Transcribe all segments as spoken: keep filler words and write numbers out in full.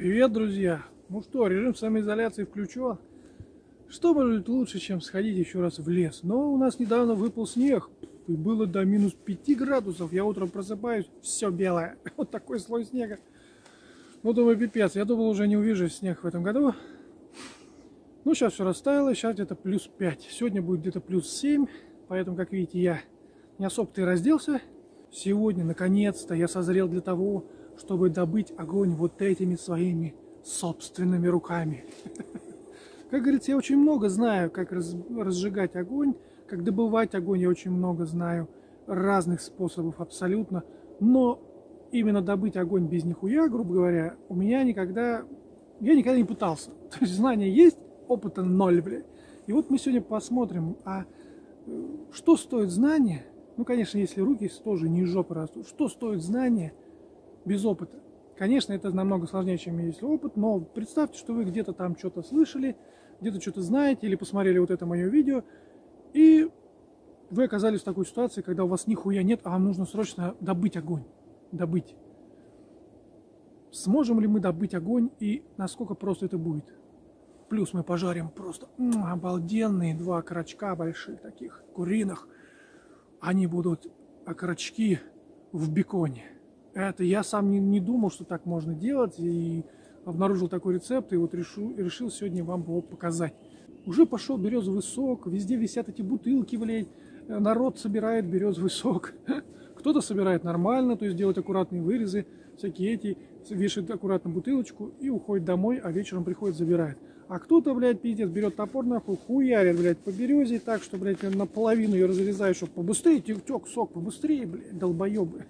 Привет, друзья! Ну что, режим самоизоляции включен. Что может быть лучше, чем сходить еще раз в лес? Но у нас недавно выпал снег, и было до минус пяти градусов. Я утром просыпаюсь, все белое. Вот такой слой снега. Ну, думаю, пипец. Я думал, уже не увижу снег в этом году. Ну, сейчас все растаяло, сейчас где-то плюс пять. Сегодня будет где-то плюс семь. Поэтому, как видите, я не особо-то и разделся. Сегодня, наконец-то, я созрел для того, чтобы добыть огонь вот этими своими собственными руками. Как говорится, я очень много знаю, как раз, разжигать огонь, как добывать огонь, я очень много знаю разных способов абсолютно. Но именно добыть огонь без нихуя, грубо говоря, у меня никогда... Я никогда не пытался. То есть знания есть, опыта ноль, блядь. И вот мы сегодня посмотрим, а что стоит знание, ну, конечно, если руки тоже не из жопы растут, что стоит знание без опыта. Конечно, это намного сложнее, чем если опыт, но представьте, что вы где-то там что-то слышали, где-то что-то знаете, или посмотрели вот это мое видео, и вы оказались в такой ситуации, когда у вас нихуя нет, а вам нужно срочно добыть огонь. Добыть. Сможем ли мы добыть огонь и насколько просто это будет? Плюс мы пожарим просто м, обалденные два окорочка больших таких, куриных. Они будут окорочки в беконе. Это я сам не, не думал, что так можно делать, и обнаружил такой рецепт, и вот решу, решил сегодня вам его показать. Уже пошел березовый сок, везде висят эти бутылки, блядь, народ собирает березовый сок. Кто-то собирает нормально, то есть делает аккуратные вырезы, всякие эти, вешает аккуратно бутылочку и уходит домой, а вечером приходит, забирает. А кто-то, блядь, пиздец, берет топор нахуй, хуярит, блядь, по березе так, что, блядь, наполовину ее разрезаешь, чтобы побыстрее тек сок, побыстрее, блядь, долбоебы.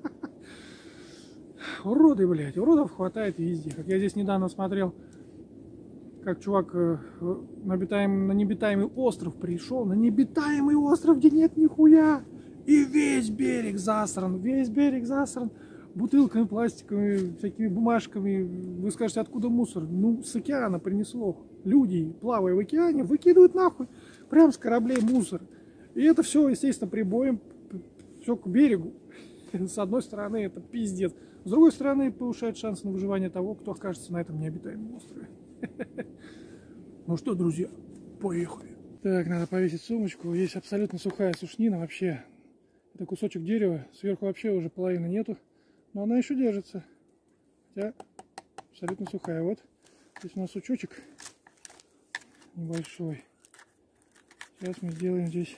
Уроды, блядь, уродов хватает везде. Как я здесь недавно смотрел, как чувак на, обитаем, на необитаемый остров пришел, на необитаемый остров, где нет нихуя, и весь берег засран, весь берег засран бутылками, пластиковыми, всякими бумажками. Вы скажете, откуда мусор? Ну, с океана принесло. Люди, плавая в океане, выкидывают нахуй прям с кораблей мусор. И это все, естественно, прибоем, все к берегу. С одной стороны, это пиздец. С другой стороны, повышает шанс на выживание того, кто окажется на этом необитаемом острове. Ну что, друзья, поехали. Так, надо повесить сумочку. Есть абсолютно сухая сушнина вообще. Это кусочек дерева. Сверху вообще уже половины нету. Но она еще держится. Хотя абсолютно сухая. Вот. Здесь у нас сучочек небольшой. Сейчас мы сделаем здесь...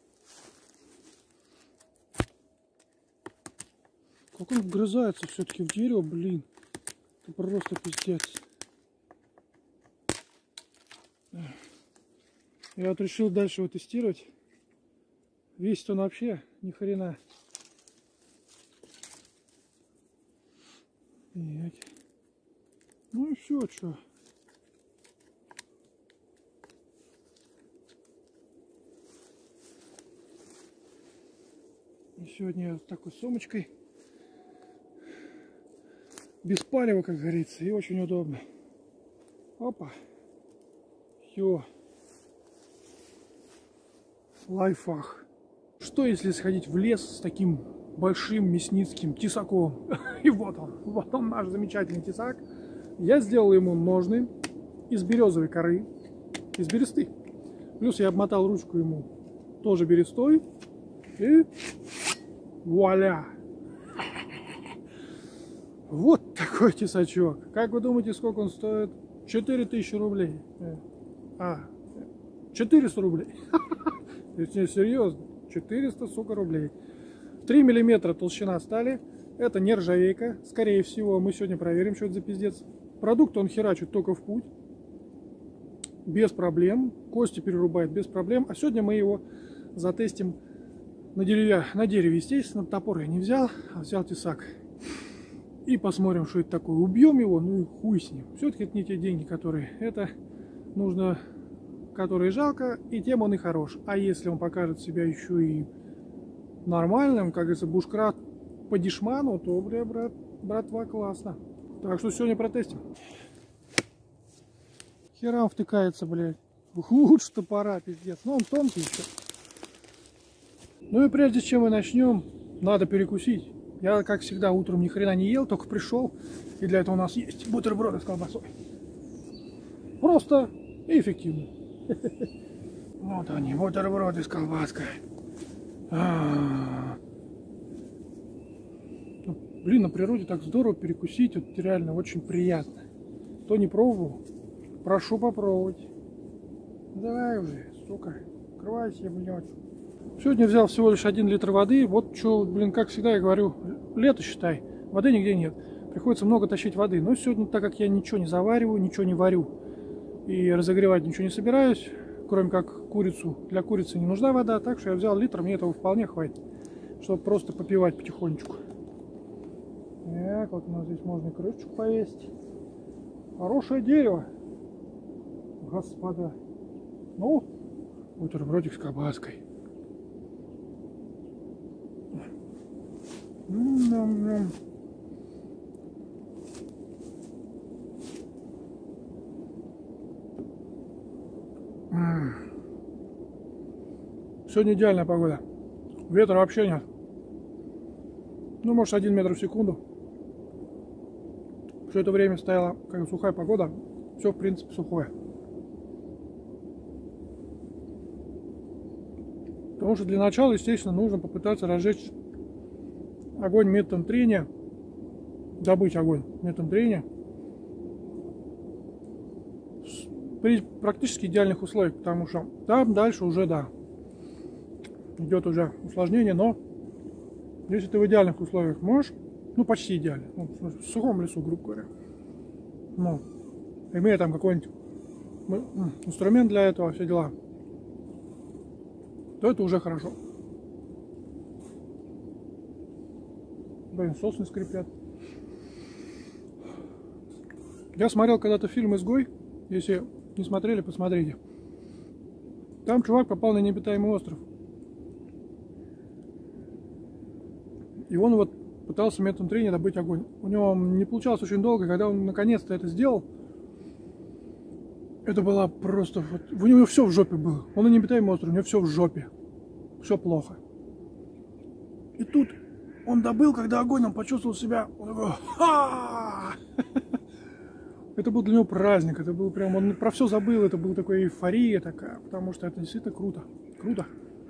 Как он вгрызается все-таки в дерево, блин. Это просто пиздец. Я вот решил дальше его тестировать. Весит он вообще ни хрена. Так. Ну и все, что. И сегодня я вот такой сумочкой. Без палева, как говорится, и очень удобно. Опа. Все. Лайфхак. Что если сходить в лес с таким большим мясницким тесаком? И вот он. Вот он, наш замечательный тесак. Я сделал ему ножны из березовой коры. Из бересты. Плюс я обмотал ручку ему тоже берестой. И вуаля. Вот такой тесачок. Как вы думаете, сколько он стоит? четыре тысячи рублей. А, четыреста рублей. Серьезно, четыреста, сука, рублей. три миллиметра толщина стали. Это нержавейка. Скорее всего, мы сегодня проверим, что это за пиздец. Продукт он херачит только в путь. Без проблем. Кости перерубает без проблем. А сегодня мы его затестим на дереве, на дереве, естественно. Топор я не взял, а взял тесак. И посмотрим, что это такое. Убьем его, ну и хуй с ним. Все-таки это не те деньги, которые это нужно, которые жалко, и тем он и хорош. А если он покажет себя еще и нормальным, как говорится, бушкрафт по дешману, то, бля, брат, братва, классно. Так что сегодня протестим. Херам втыкается, блядь. Лучше топора, пиздец. Но он тонкий еще. Ну и прежде чем мы начнем, надо перекусить. Я, как всегда, утром ни хрена не ел, только пришел. И для этого у нас есть бутерброды с колбасой. Просто и эффективно. Вот они, бутерброды с колбаской. А-а-а. Ну, блин, на природе так здорово перекусить. Вот реально очень приятно. Кто не пробовал, прошу попробовать. Давай уже, сука, открывайся, блядь. Сегодня взял всего лишь один литр воды. Вот что, блин, как всегда я говорю, лето считай, воды нигде нет. Приходится много тащить воды. Но сегодня, так как я ничего не завариваю, ничего не варю и разогревать ничего не собираюсь, кроме как курицу, для курицы не нужна вода, так что я взял литр, мне этого вполне хватит, чтобы просто попивать потихонечку. Так, вот у нас здесь можно крышечку повесить. Хорошее дерево, господа. Ну, бутербродик с колбаской. М-м-м. Сегодня идеальная погода. Ветра вообще нет. Ну, может, один метр в секунду. Все это время стояла как сухая погода. Все, в принципе, сухое. Потому что для начала, естественно, нужно попытаться разжечь огонь методом трения. Добыть огонь методом трения. При практически идеальных условиях, потому что там дальше уже, да, идет уже усложнение, но если ты в идеальных условиях можешь, ну почти идеально, ну, в сухом лесу, грубо говоря, ну, имея там какой-нибудь инструмент для этого, все дела, то это уже хорошо. Блин, сосны скрипят. Я смотрел когда-то фильм «Изгой», если не смотрели, посмотрите. Там чувак попал на необитаемый остров. И он вот пытался методом трения добыть огонь. У него не получалось очень долго, когда он наконец-то это сделал. Это было просто... Вот, у него все в жопе было. Он на необитаемый остров, у него все в жопе. Все плохо. И тут он добыл, когда огонь, он почувствовал себя... Он такой... Ха! Это был для него праздник, это был прям, он про все забыл, это была такая эйфория такая, потому что это действительно круто, круто.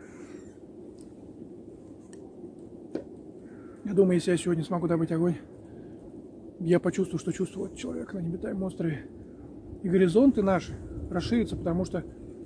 Я думаю, если я сегодня смогу добыть огонь, я почувствую, что чувствует человек на необитаемом острове. И горизонты наши расширятся, потому что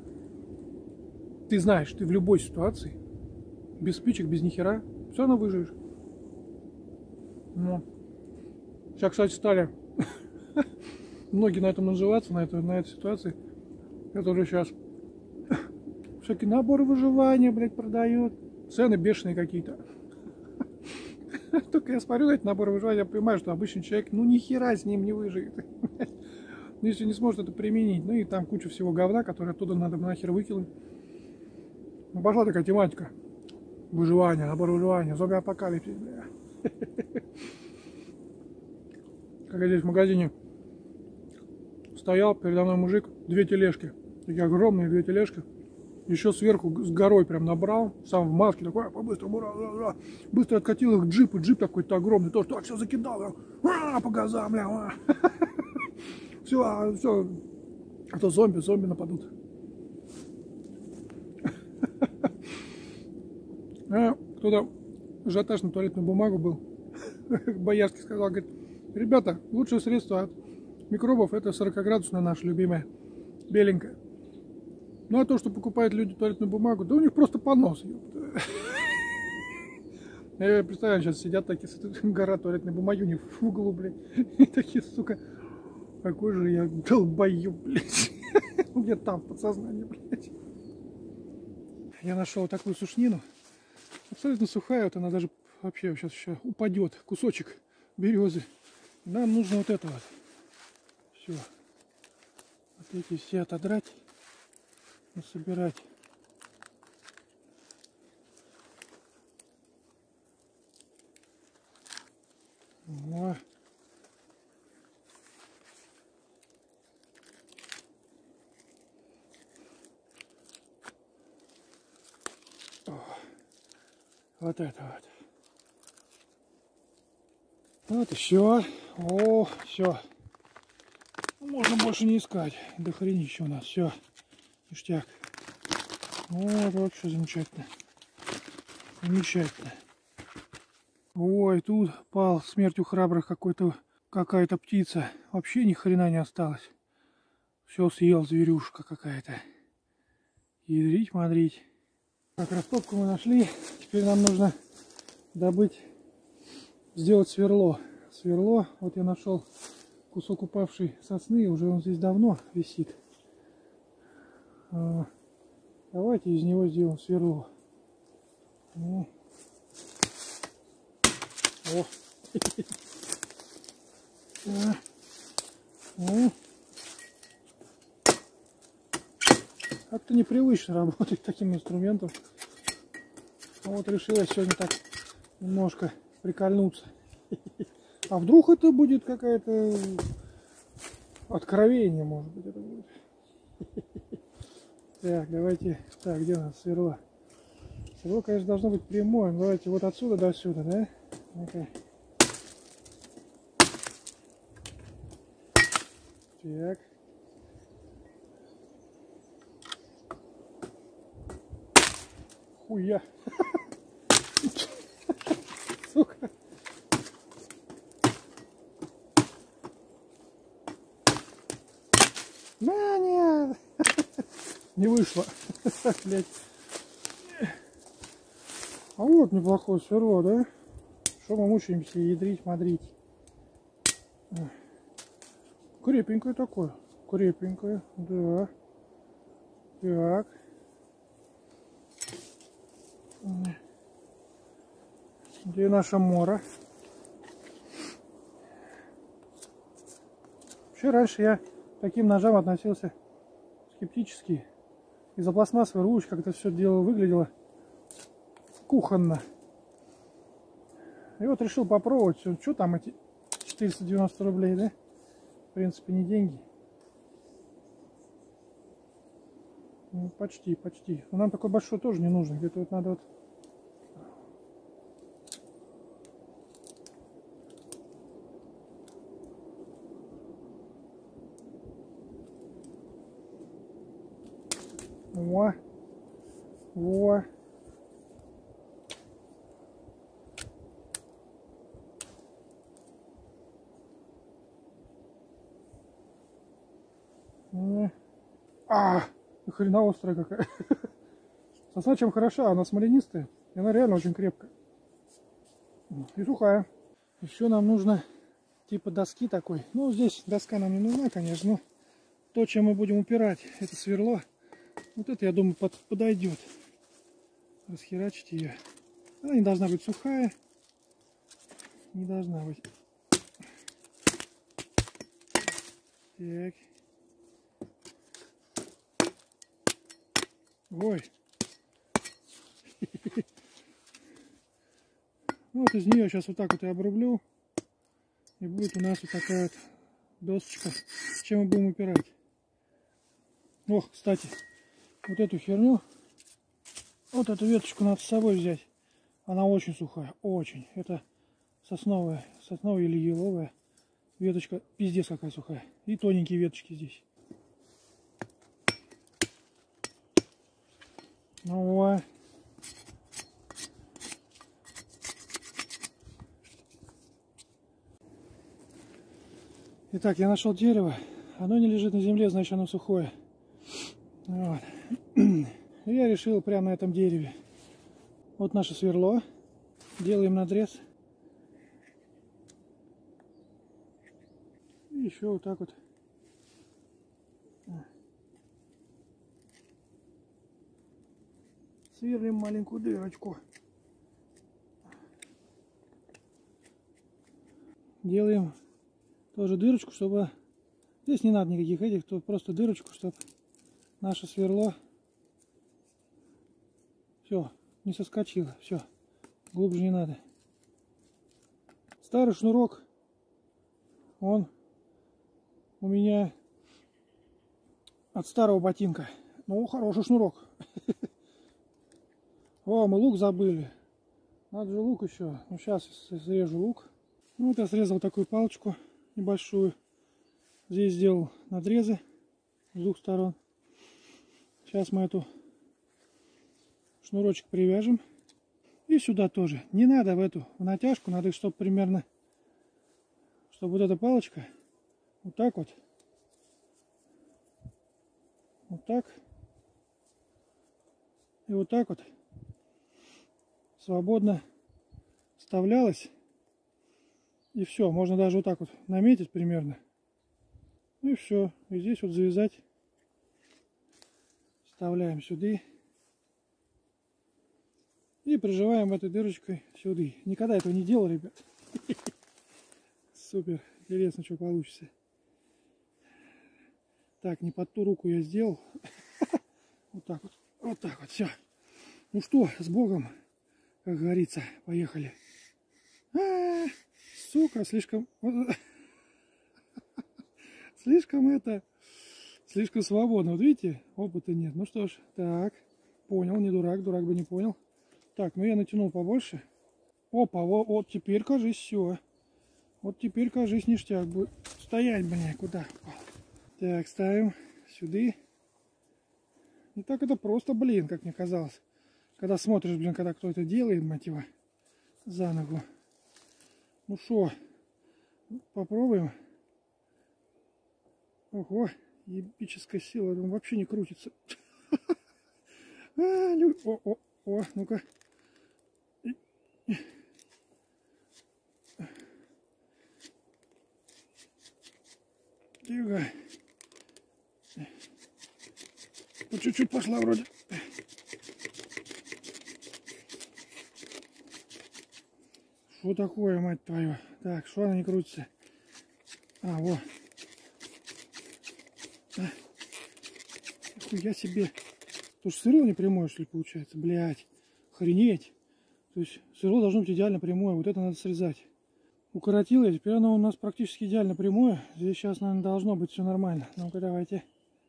ты знаешь, ты в любой ситуации, без спичек, без нихера, все равно выживешь. Ну, сейчас, кстати, стали... Многие на этом наживаться, на, это, на этой ситуации. Это уже сейчас всякие наборы выживания, блядь, продают. Цены бешеные какие-то. Только я смотрю на эти наборы выживания, я понимаю, что обычный человек, ну ни хера с ним не выживет. Если не сможет это применить. Ну и там куча всего говна, которое оттуда надо нахер выкинуть. Ну, пошла такая тематика. Выживание, набор выживания, зомби-апокалипсис, бля. Как я здесь в магазине стоял, передо мной мужик, две тележки, такие огромные две тележки, еще сверху с горой прям набрал, сам в маске такой, по-быстрому, быстро откатил их к джипу, джип такой-то огромный, то, что все закидал, а, по газам, бля, все, все, а то зомби, зомби нападут. А, кто-то ажиотаж на туалетную бумагу был, Боярский сказал, говорит, ребята, лучшее средство от микробов это сорокаградусная наша любимая, беленькая. Ну а то, что покупают люди туалетную бумагу, да у них просто понос. Я представляю, сейчас сидят такие, гора туалетной бумаги у них в углу, блядь. И такие, сука, какой же я долбоеб, блядь. Где-то там в подсознании, блядь. Я нашел такую сушнину. Абсолютно сухая, вот она даже вообще сейчас еще упадет. Кусочек березы. Нам нужно вот это вот. Все. Вот эти все отодрать и собирать. О. О. Вот это вот. Вот и все. О, все. Можно больше не искать. До хренища у нас. Все. Ништяк. Вот, вообще замечательно. Замечательно. Ой, тут пал смертью храбрых какой-то какая-то птица. Вообще ни хрена не осталось. Все съел зверюшка какая-то. Ядрить, мадрить. Так, растопку мы нашли. Теперь нам нужно добыть, сделать сверло. Сверло. Вот я нашел кусок упавшей сосны. Уже он здесь давно висит. Давайте из него сделаем сверло. О. О. Как-то непривычно работать таким инструментом. Вот решила сегодня так немножко прикольнуться. А вдруг это будет какая-то откровение, может быть, это будет. Так, давайте. Так, где у нас сверло? Сверло, конечно, должно быть прямое. Давайте вот отсюда до сюда, да? Ну-ка. Так. Хуя. Сука. Да нет. Не вышло. Блять. А вот неплохое сверло, да? Что мы мучаемся ядрить, мадрить? Крепенькое такое. Крепенькое. Да. Так. Где наша мора? Вообще раньше я к таким ножам относился скептически. Из-за пластмассовой ручки как-то все дело выглядело кухонно. И вот решил попробовать. Что там эти четыреста девяносто рублей, да? В принципе, не деньги. Ну, почти, почти. Но нам такой большой тоже не нужно. Где-то вот надо вот... Во. Во. А, ни хрена острая какая. Сосна чем хороша, она смоленистая, и она реально очень крепкая. И сухая. Еще нам нужно типа доски такой. Ну, здесь доска нам не нужна, конечно, но то, чем мы будем упирать, это сверло. Вот это, я думаю, под, подойдет. Расхерачить ее. Она не должна быть сухая. Не должна быть. Так. Ой. Вот из нее сейчас вот так вот я обрублю. И будет у нас вот такая вот досочка, с чем мы будем упирать. Ох, кстати, вот эту херню, вот эту веточку надо с собой взять. Она очень сухая, очень. Это сосновая, сосновая или еловая веточка. Пиздец какая сухая. И тоненькие веточки здесь. Ну вот. Итак, я нашел дерево. Оно не лежит на земле, значит оно сухое. Вот. И я решил прямо на этом дереве. Вот наше сверло. Делаем надрез. И еще вот так вот. Сверлим маленькую дырочку. Делаем тоже дырочку, чтобы... Здесь не надо никаких этих, то просто дырочку, чтобы наше сверло все не соскочило. Все, глубже не надо. Старый шнурок, он у меня от старого ботинка. Ну, хороший шнурок. О, мы лук забыли. Надо же лук еще. Ну, сейчас срежу лук. Ну, вот я срезал такую палочку небольшую. Здесь сделал надрезы с двух сторон. Сейчас мы эту шнурочек привяжем. И сюда тоже. Не надо в эту в натяжку, надо, чтобы примерно, чтобы вот эта палочка вот так вот, вот так и вот так вот свободно вставлялась. И все, можно даже вот так вот наметить примерно. И все. И здесь вот завязать. Вставляем сюда. И прижимаем этой дырочкой сюда. Никогда этого не делал, ребят. Супер. Интересно, что получится. Так, не под ту руку я сделал. Вот так вот. Вот так вот. Все. Ну что, с Богом, как говорится. Поехали. А-а-а, сука, слишком... Слишком это... Слишком свободно. Вот видите, опыта нет. Ну что ж, так. Понял, не дурак. Дурак бы не понял. Так, ну я натянул побольше. Опа, вот, вот теперь, кажись, все. Вот теперь, кажись, ништяк будет. Стоять, блин, куда? Так, ставим сюда. Не так это просто, блин, как мне казалось. Когда смотришь, блин, когда кто это делает, мать его, за ногу. Ну что, попробуем. Ого, ебическая сила, он вообще не крутится. О, о, о, ну-ка. Тихо. Вот чуть-чуть пошла вроде. Что такое, мать твою? Так, что она не крутится? А, вот. А. Я себе. Потому что сверло не прямое, что ли, получается? Блять. Охренеть. То есть сверло должно быть идеально прямое. Вот это надо срезать. Укоротил я. Теперь оно у нас практически идеально прямое. Здесь сейчас, наверное, должно быть все нормально. Ну-ка, давайте.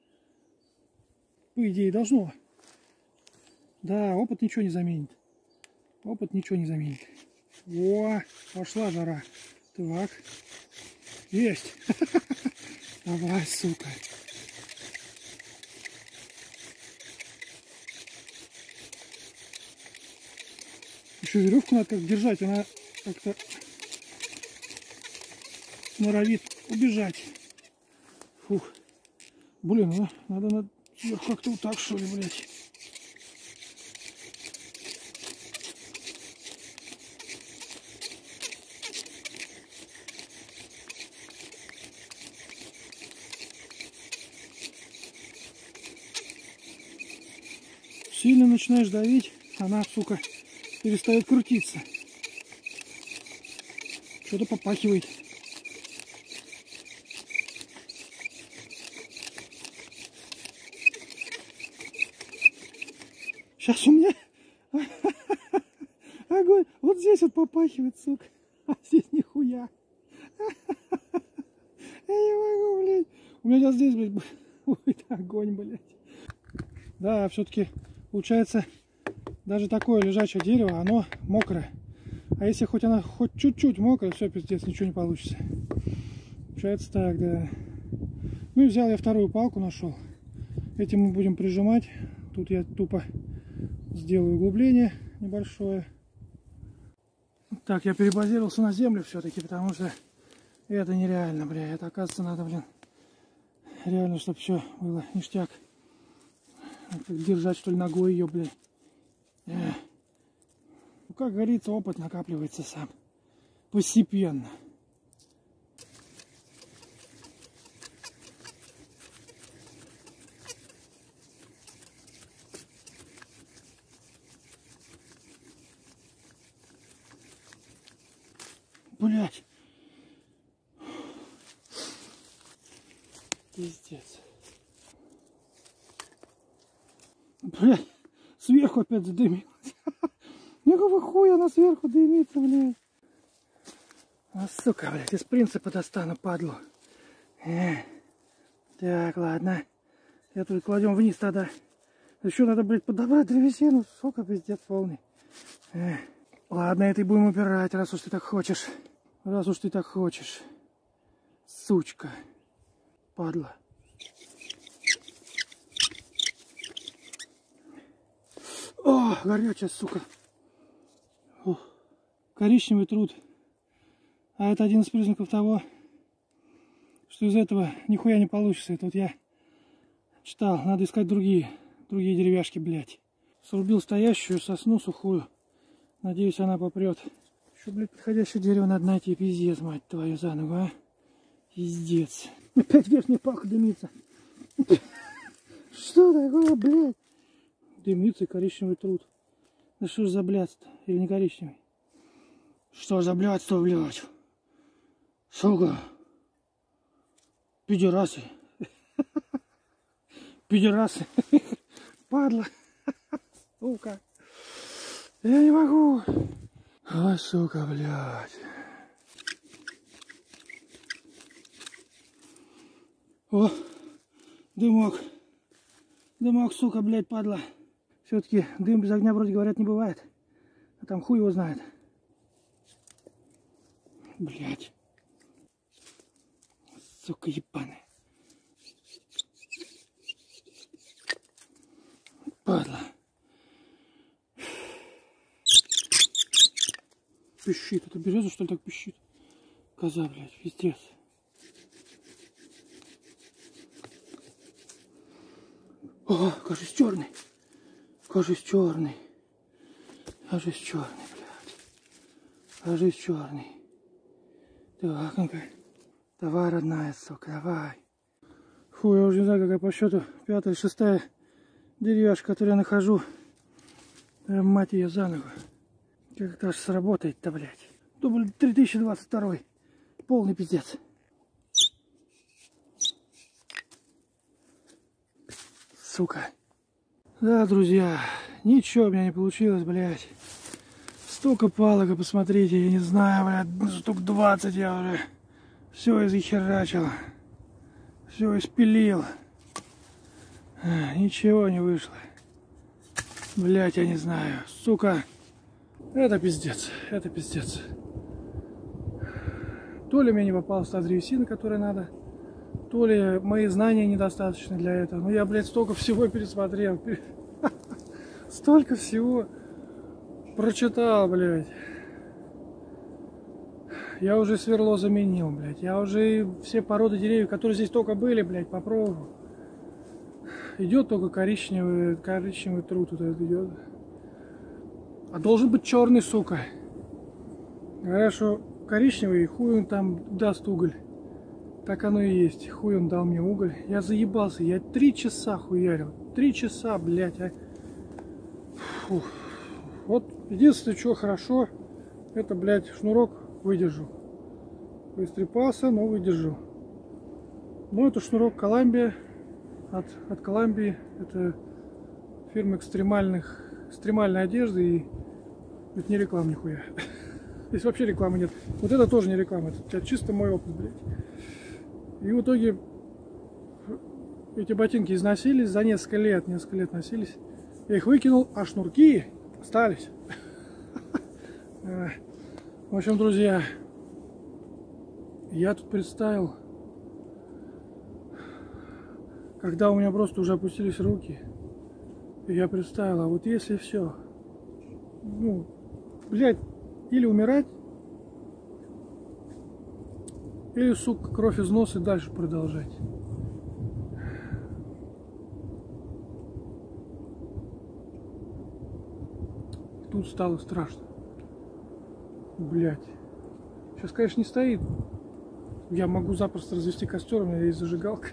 По идее, должно. Да, опыт ничего не заменит. Опыт ничего не заменит. О, пошла жара. Так. Есть. Давай, сука. Еще веревку надо как держать, она как-то норовит убежать. Фух. Блин, ну, надо, надо как-то вот так, что ли, блядь. Сильно начинаешь давить, она, сука, перестает крутиться. Что-то попахивает. Сейчас у меня огонь. Вот здесь вот попахивает, сука. А здесь нихуя. Я не могу, блядь. У меня сейчас здесь, блядь, будет огонь, блядь. Да, все-таки получается, даже такое лежачее дерево, оно мокрое. А если хоть она хоть чуть-чуть мокрая, все, пиздец, ничего не получится. Получается так, да. Ну и взял я вторую палку, нашел. Этим мы будем прижимать. Тут я тупо сделаю углубление небольшое. Так, я перебазировался на землю все-таки, потому что это нереально, бля. Это, оказывается, надо, блин, реально, чтобы все было ништяк. Держать, что ли, ногой ее, блядь. Эх. Ну, как говорится, опыт накапливается сам. Постепенно. Блядь. Пиздец. Блядь. Сверху опять задымилась. Никакого хуя она сверху дымится, блядь. А, сука, блядь, из принципа достану, падлу. Э. Так, ладно. Это кладем вниз тогда. Еще надо, блядь, подобрать древесину. Сука, пиздец полный. Э. Ладно, этой будем упирать, раз уж ты так хочешь. Раз уж ты так хочешь. Сучка. Падла. О, горячая, сука. О, коричневый труд. А это один из признаков того, что из этого нихуя не получится. Это вот я читал, надо искать другие, другие деревяшки, блядь. Срубил стоящую сосну сухую. Надеюсь, она попрет. Еще, блядь, подходящее дерево надо найти. Пиздец, мать твою, за ногу, а. Пиздец. Опять верхняя палка дымится. Что такое, блядь? Дымится коричневый труд. Да что ж за блядство? Или не коричневый? Что за блядство, блядь? Сука. Пидерасы. Пидерасы. Падла. Сука. Я не могу. Ой, сука, блядь. О, дымок. Дымок, сука, блядь, падла. Все-таки дым без огня, вроде говорят, не бывает. А там хуй его знает. Блядь. Сука ебаная. Падла. Пищит. Это береза, что ли, так пищит? Коза, блядь, пиздец. О, кажется, черный. Кажется, черный. Кажется, черный, блядь. Кажется, черный. Так, ну-ка. Давай, родная, сука, давай. Фу, я уже не знаю, какая по счету пятая, шестая деревяшка, которую я нахожу. Да, мать ее за ногу. Как это аж сработает-то, блядь. Дубль три тысячи двадцать второй. Полный пиздец. Сука. Да, друзья, ничего у меня не получилось, блядь. Столько палок, и посмотрите, я не знаю, блядь, штук двадцать я уже все изхерачил. Все испилил. А, ничего не вышло. Блядь, я не знаю. Сука. Это пиздец. Это пиздец. То ли мне не попалась та древесина, которая надо, то ли мои знания недостаточны для этого. Но я, блядь, столько всего пересмотрел. Столько всего прочитал, блядь. Я уже сверло заменил, блядь. Я уже все породы деревьев, которые здесь только были, блядь, попробовал. Идет только коричневый, коричневый труд вот этот идет. А должен быть черный, сука. Говорят, что коричневый, хуй он там даст уголь. Так оно и есть. Хуй он дал мне уголь. Я заебался. Я три часа хуярил. Три часа, блядь. А... Фух. Вот единственное, что хорошо, это, блядь, шнурок выдержу. Поистрепался, но выдержу. Ну, это шнурок Коламбия. От, от Коламбии. Это фирма экстремальных, экстремальной одежды. И это не реклама нихуя. Здесь вообще рекламы нет. Вот это тоже не реклама. Это чисто мой опыт, блядь. И в итоге эти ботинки износились за несколько лет. Несколько лет носились. Я их выкинул, а шнурки остались. В общем, друзья, я тут представил, когда у меня просто уже опустились руки, я представил, а вот если все, ну, блядь, или умирать, или, сука, кровь из носа и дальше продолжать. Тут стало страшно. Блядь. Сейчас, конечно, не стоит. Я могу запросто развести костер, у меня есть зажигалка.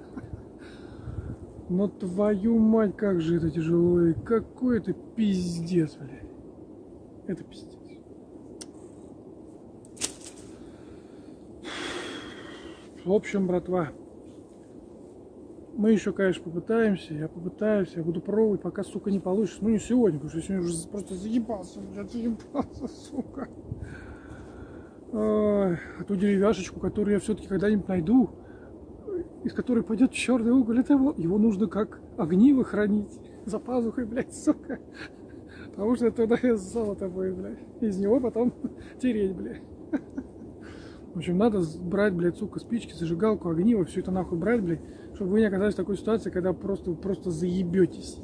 Но твою мать, как же это тяжело. И какой это пиздец, блядь. Это пиздец. В общем, братва, мы еще, конечно, попытаемся. Я попытаюсь, я буду пробовать, пока, сука, не получится. Ну, не сегодня, потому что я сегодня уже просто заебался. Я заебался, сука. А, а ту деревяшечку, которую я все-таки когда-нибудь найду, из которой пойдет черный уголь, это его, его нужно как огниво хранить за пазухой, блядь, сука. Потому что туда золото будет, блядь. Из него потом тереть, блядь. В общем, надо брать, блядь, сука, спички, зажигалку, огниво, все это нахуй брать, блядь, чтобы вы не оказались в такой ситуации, когда просто, просто заебетесь.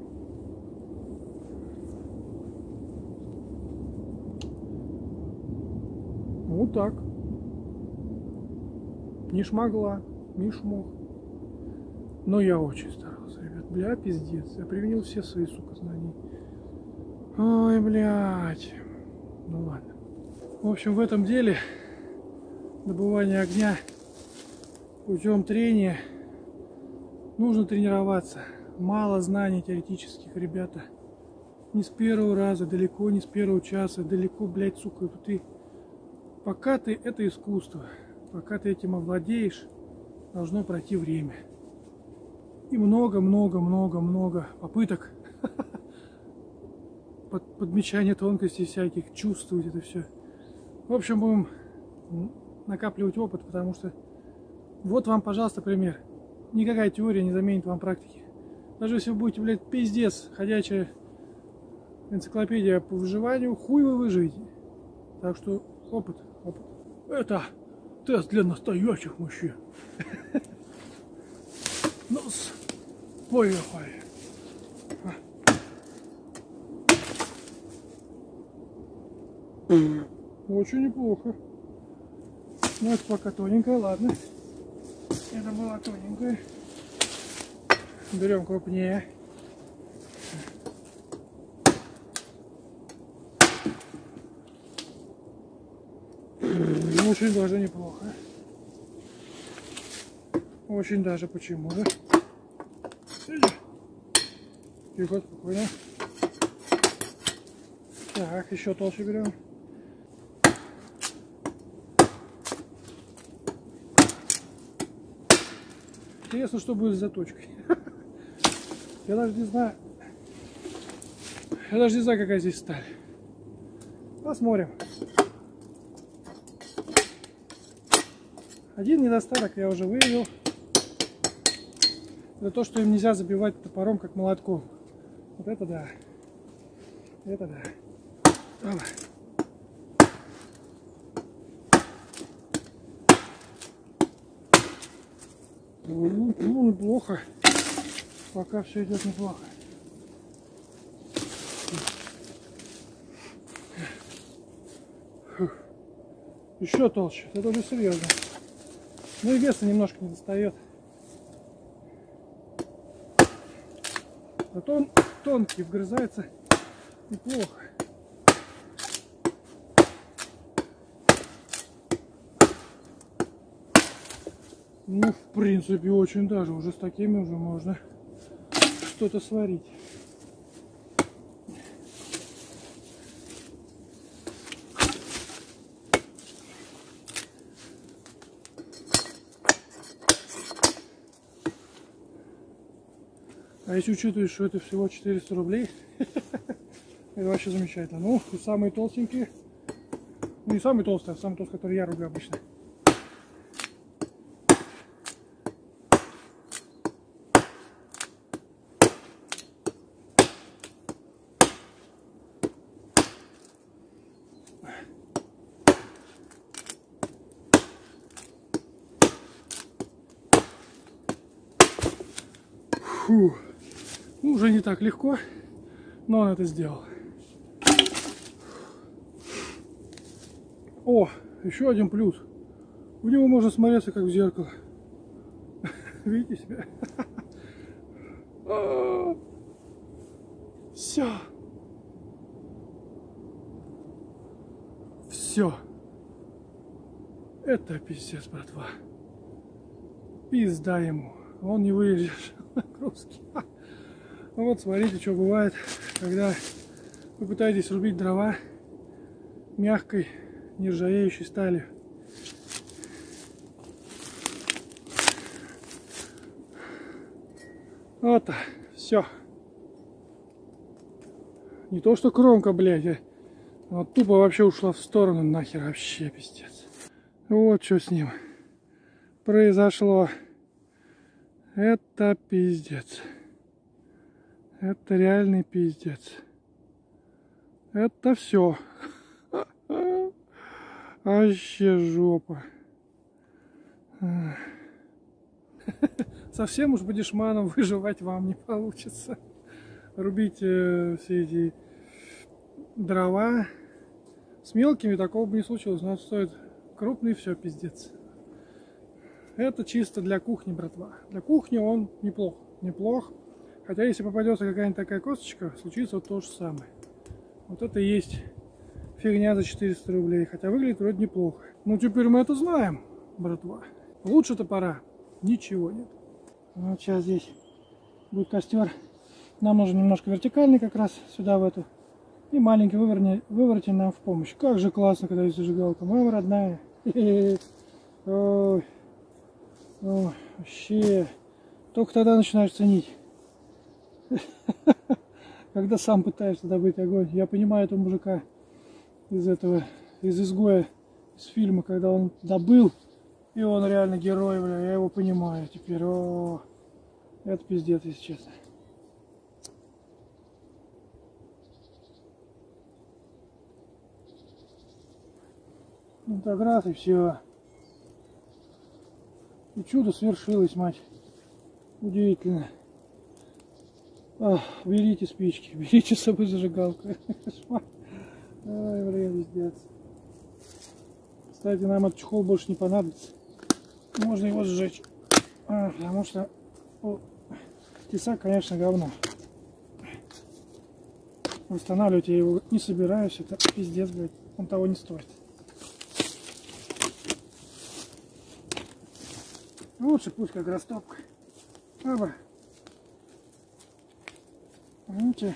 Вот так. Не шмогла, не шмог. Но я очень старался, ребят. Бля, пиздец. Я применил все свои, сука, знания. Ой, блядь. Ну ладно. В общем, в этом деле добывание огня путем трения нужно тренироваться. Мало знаний теоретических, ребята. Не с первого раза, далеко не с первого часа, далеко, блядь, сука, ты... Пока ты это искусство, пока ты этим овладеешь, должно пройти время. И много-много-много-много попыток под подмечание тонкостей всяких, чувствовать это все. В общем, будем накапливать опыт, потому что вот вам, пожалуйста, пример. Никакая теория не заменит вам практики. Даже если вы будете, блядь, пиздец, ходячая энциклопедия по выживанию, хуй вы выживете. Так что опыт, опыт. Это тест для настоящих мужчин. Ну, поехали. Очень неплохо. Ну, это пока тоненькая, ладно. Это была тоненькая. Берем крупнее. Очень даже неплохо. Очень даже. Почему же? Тихо, спокойно. Так, еще толще берем. Интересно, что будет с заточкой. Я даже не знаю. Я даже не знаю, какая здесь сталь. Посмотрим. Один недостаток я уже выявил. Это то, что им нельзя забивать топором, как молотком. Вот это да. Это да. Давай. Ну, ну, неплохо. Пока все идет неплохо. Фух. Еще толще. Это уже серьезно. Ну и веса немножко не достает. Зато он тонкий, вгрызается неплохо. Ну, в принципе, очень даже. Уже с такими уже можно что-то сварить. А если учитывать, что это всего четыреста рублей, это вообще замечательно. Ну, самые толстенькие, ну не самые толстые, а самые толстые, которые я рублю обычно. Фу. Ну, уже не так легко, но он это сделал. О, еще один плюс. В него можно смотреться как в зеркало. Видите себя? Все. Все. Это пиздец, братва. Пизда ему. Он не выезжает нагрузки. Вот смотрите, что бывает, когда вы пытаетесь рубить дрова мягкой, нержавеющей сталью. Вот так, все. Не то что кромка, блядь, а вот тупо вообще ушла в сторону, нахер, вообще пиздец. Вот что с ним произошло. Это пиздец. Это реальный пиздец. Это все. Вообще жопа. Совсем уж бодишманом выживать вам не получится. Рубить э, все эти дрова. С мелкими такого бы не случилось, но стоит крупный, все, пиздец. Это чисто для кухни, братва. Для кухни он неплох. Неплох. Хотя если попадется какая-нибудь такая косточка, случится вот то же самое. Вот это и есть фигня за четыреста рублей. Хотя выглядит вроде неплохо. Ну теперь мы это знаем, братва. Лучше топора ничего нет. Вот сейчас здесь будет костер. Нам нужен немножко вертикальный как раз сюда в эту. И маленький выворотень нам в помощь. Как же классно, когда есть зажигалка. Мама родная. Ой, ой, вообще. Только тогда начинаешь ценить. Когда сам пытаешься добыть огонь. Я понимаю этого мужика из этого, из изгоя, из фильма, когда он добыл. И он реально герой, бля. Я его понимаю теперь. О, это пиздец, если честно. Ну так раз и все. И чудо свершилось, мать. Удивительно. Ах, берите спички, берите с собой зажигалку. Ой, блин, пиздец. Кстати, нам этот чехол больше не понадобится. Можно его сжечь. А, потому что о, тесак, конечно, говно. Восстанавливать я его не собираюсь. Это пиздец, блядь. Он того не стоит. Лучше пусть как растопка. Оба. Видите?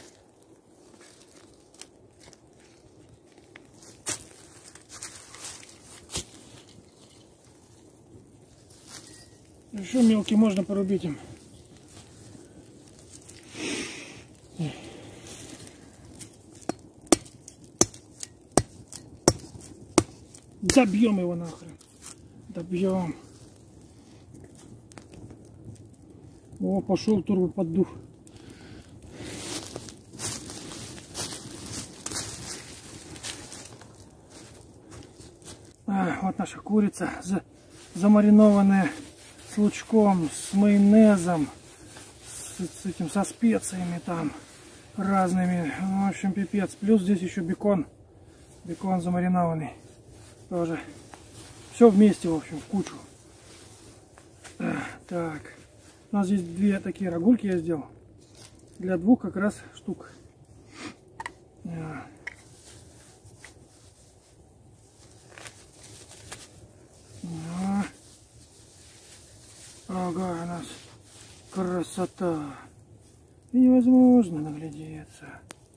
Еще мелкий можно порубить им. Добьем его нахрен. Добьем. О, пошел турбоподдув. А, вот наша курица замаринованная с лучком, с майонезом, с, с этим, со специями там разными. В общем, пипец. Плюс здесь еще бекон. Бекон замаринованный. Тоже. Все вместе, в общем, в кучу. Так. У нас здесь две такие рагульки я сделал. Для двух как раз штук. Ага, у нас красота. И невозможно наглядеться.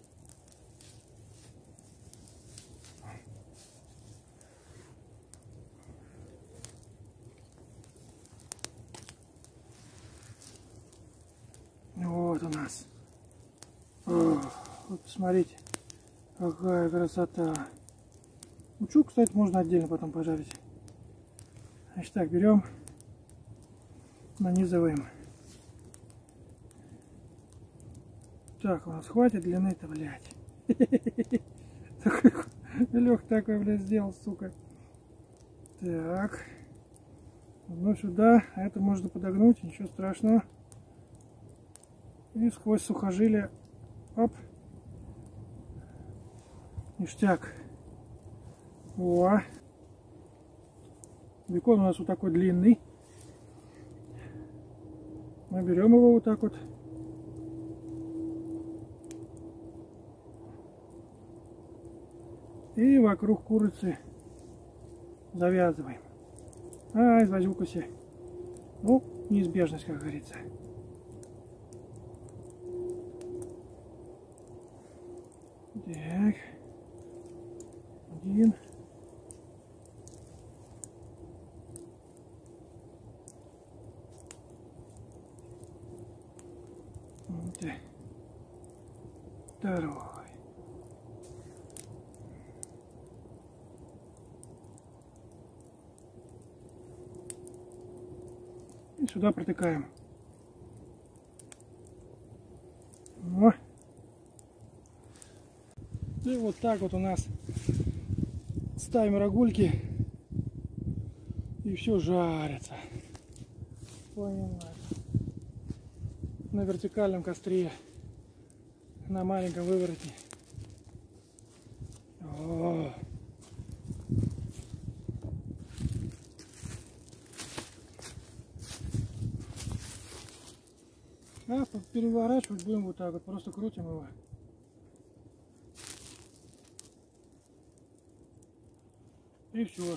Вот у нас. О, вот посмотрите, какая красота. Лучок, кстати, можно отдельно потом пожарить. Значит так, берем, нанизываем. Так, у нас хватит длины-то, блядь. Лех такой, блядь, сделал, сука. Так. Одно сюда, а это можно подогнуть, ничего страшного. И сквозь сухожилие, оп, ништяк. О, бекон у нас вот такой длинный. Мы берем его вот так вот. И вокруг курицы завязываем. Ай, возьму-ка себе. Ну, неизбежность, как говорится. Так. Один. Вот. Второй. И сюда протыкаем. О. И вот так вот у нас ставим рагульки и все жарится. Понимаешь? На вертикальном костре, на маленьком выворотне. О. А переворачивать будем вот так вот, просто крутим его. И все.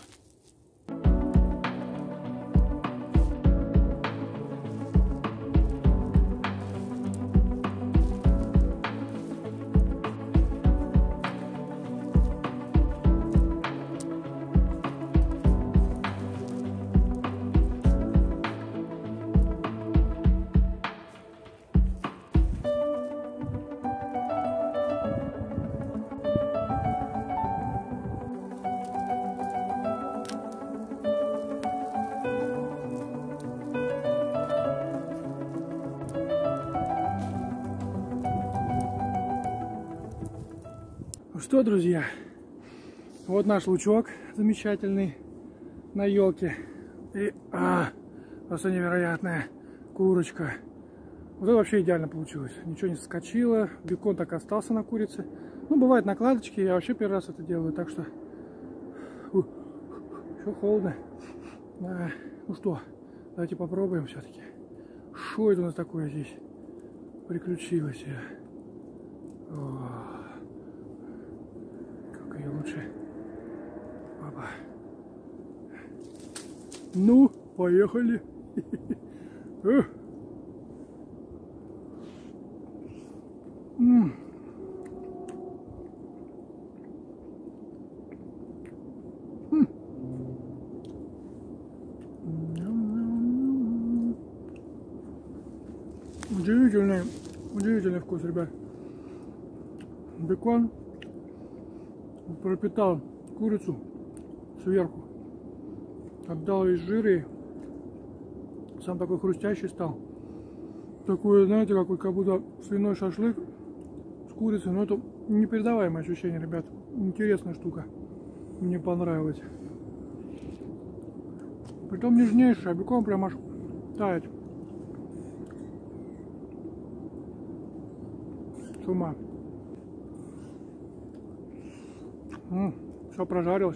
Что, друзья, вот наш лучок замечательный на елке. И а, просто невероятная курочка. Вот это вообще идеально получилось. Ничего не соскочило, бекон так остался на курице. Ну, бывают накладочки, я вообще первый раз это делаю, так что Фу, еще холодно. А, ну что, давайте попробуем все-таки. Что это у нас такое здесь приключилось? О. И лучше. Папа. Ну, поехали. Удивительный, удивительный вкус, ребят. Бекон пропитал курицу сверху, отдал ей жиры, сам такой хрустящий стал. Такой, знаете, какой, как будто свиной шашлык с курицей. Но это непередаваемое ощущение, ребят. Интересная штука. Мне понравилось. Притом нежнейший, а бекон прям аж тает. С ума. М-м, все прожарилось.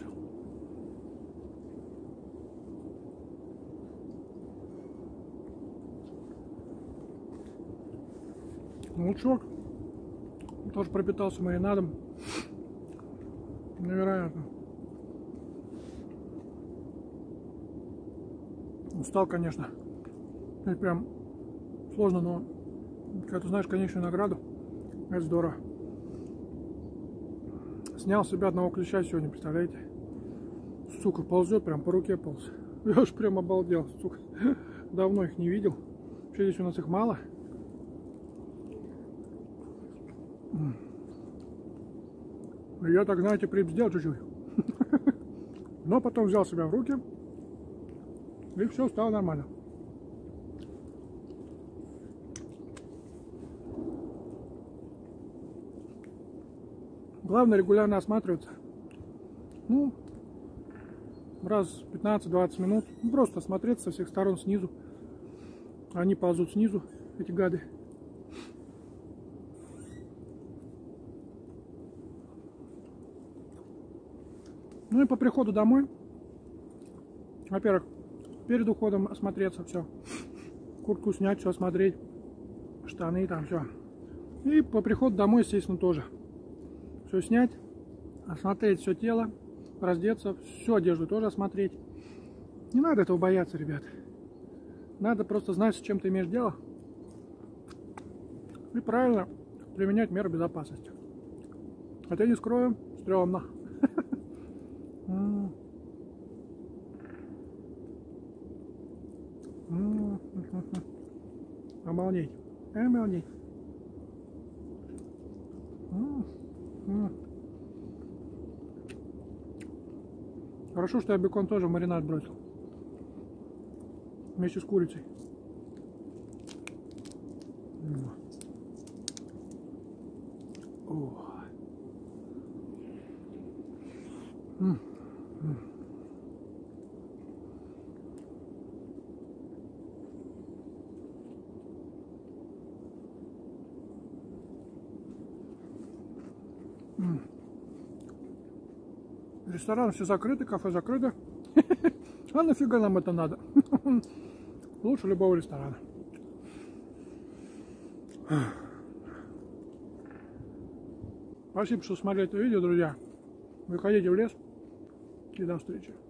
Лучок тоже пропитался маринадом. Невероятно. Устал, конечно. Это прям сложно, но когда ты знаешь конечную награду, это здорово. Снял с себя одного клеща сегодня, представляете? Сука, ползет, прям по руке полз. Я уж прям обалдел, сука. Давно их не видел. Вообще здесь у нас их мало. Я так, знаете, прибздел чуть-чуть. Но потом взял себя в руки. И все стало нормально. Главное регулярно осматриваться. Ну, раз пятнадцать-двадцать минут. Ну, просто осмотреться со всех сторон снизу. Они ползут снизу, эти гады. Ну и по приходу домой, во-первых, перед уходом осмотреться, все. Куртку снять, все осмотреть. Штаны там, все. И по приходу домой, естественно, тоже. Все снять, осмотреть все тело, раздеться, всю одежду тоже осмотреть. Не надо этого бояться, ребят. Надо просто знать, с чем ты имеешь дело. И правильно применять меры безопасности. Хотя не скрою, стрёмно. Обалдеть. Обалдеть. Хорошо, что я бекон тоже в маринад бросил. Вместе с курицей. О. Рестораны все закрыты, кафе закрыто. А нафига нам это надо? Лучше любого ресторана. Спасибо, что смотрели это видео, друзья. Выходите в лес и до встречи.